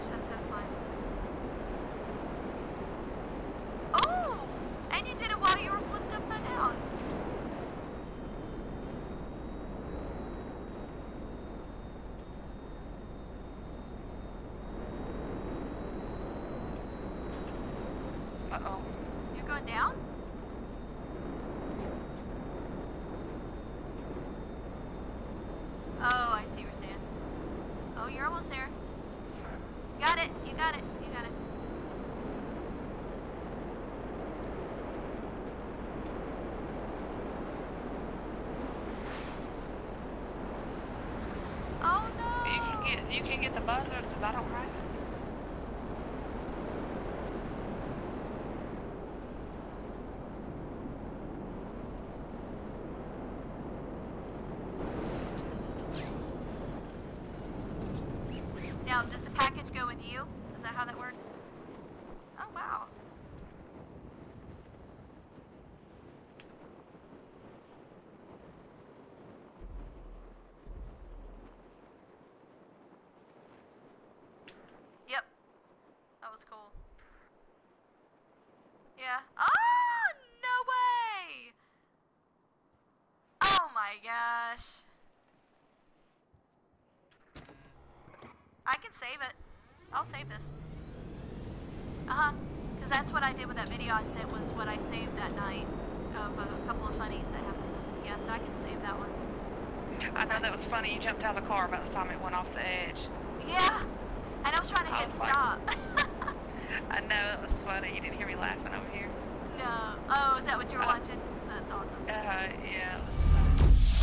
that's so fun. Oh! And you did it while you were flipped upside down. Uh-oh. You're going down? Oh, I see what you're saying. Oh, you're almost there. You got it, you got it, you got it. Oh no! You can get the buzzer because I don't have it. Now, does the package go with you? Is that how that works? Oh, wow. Yep. That was cool. Yeah. Oh, no way! Oh my gosh. I can save it. I'll save this. Uh-huh. Because that's what I did with that video I sent, was what I saved that night of a couple of funnies that happened. Yeah, so I can save that one. I know that was funny. You jumped out of the car about the time it went off the edge. Yeah. And I was trying to hit stop. I know, that was funny. You didn't hear me laughing over here. No. Oh, is that what you were watching? That's awesome. Yeah, it was funny.